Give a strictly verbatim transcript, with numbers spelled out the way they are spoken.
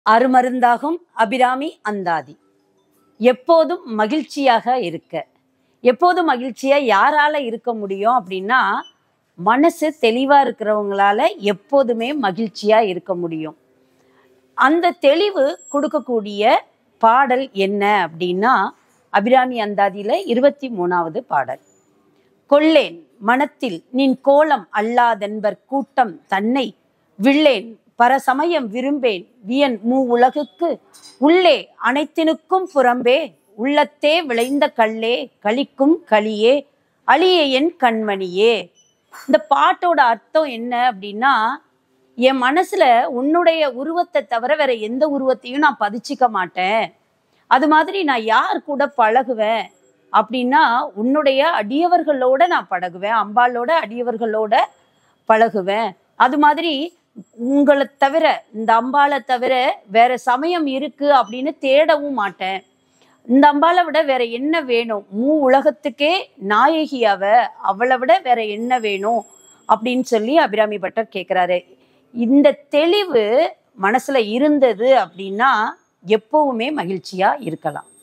அருமருந்தாகும் அபிராமி அந்தாதி. எப்போதும் மகிழ்ச்சியாக இருக்க. எப்போதும் மகிழ்ச்சியா யாரால இருக்க முடியும் அப்படின்னா, மனசு தெளிவா இருக்கிறவங்களால எப்போதுமே மகிழ்ச்சியா இருக்க முடியும். அந்த தெளிவு கொடுக்கக்கூடிய பாடல் என்ன அப்படின்னா, அபிராமி அந்தாதியில இருபத்தி மூணாவது பாடல். கொள்ளேன் மனத்தில் நின் கோலம் அல்லாதென்பர் கூட்டம் தன்னை வில்லேன் பரசமயம் விரும்பேன் வியன் மூ உலகுக்கு உள்ளே அனைத்தினுக்கும் புறம்பே உள்ளத்தே விளைந்த கல்லே கழிக்கும் களியே அழிய என் கண்மணியே. இந்த பாட்டோட அர்த்தம் என்ன அப்படின்னா, என் மனசுல உன்னுடைய உருவத்தை தவிர வேற எந்த உருவத்தையும் நான் பதிச்சிக்க மாட்டேன். அது மாதிரி நான் யார் கூட பழகுவேன் அப்படின்னா, உன்னுடைய அடியவர்களோட நான் பழகுவேன், அம்பாளோட அடியவர்களோட பழகுவேன். அது மாதிரி உங்களை தவிர, இந்த அம்பாளை தவிர வேற சமயம் இருக்கு அப்படின்னு தேடவும் மாட்டேன். இந்த அம்பாளை விட வேற என்ன வேணும்? மூ உலகத்துக்கே நாயகி அவ, அவளை விட வேற என்ன வேணும் அப்படின்னு சொல்லி அபிராமி பட்டர் கேட்கிறாரு. இந்த தெளிவு மனசுல இருந்தது அப்படின்னா எப்பவுமே மகிழ்ச்சியா இருக்கலாம்.